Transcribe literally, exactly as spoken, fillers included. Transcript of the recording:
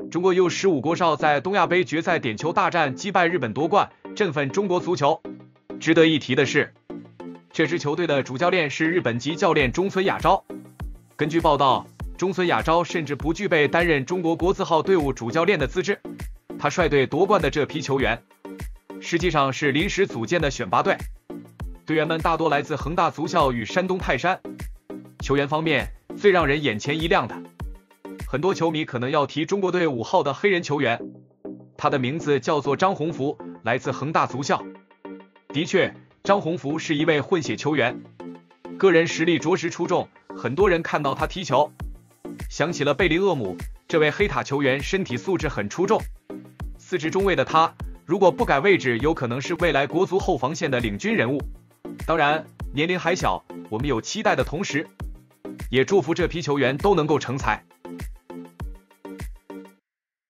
中国 U 十五国少在东亚杯决赛点球大战击败日本夺冠，振奋中国足球。值得一提的是，这支球队的主教练是日本籍教练中村雅昭。根据报道，中村雅昭甚至不具备担任中国国字号队伍主教练的资质。他率队夺冠的这批球员，实际上是临时组建的选拔队，队员们大多来自恒大足校与山东泰山。球员方面，最让人眼前一亮的，很多球迷可能要提中国队五号的黑人球员，他的名字叫做张宏福，来自恒大足校。的确，张宏福是一位混血球员，个人实力着实出众，很多人看到他踢球，想起了贝林厄姆，这位黑塔球员身体素质很出众。四支中卫的他，如果不改位置，有可能是未来国足后防线的领军人物。当然，年龄还小，我们有期待的同时，也祝福这批球员都能够成才。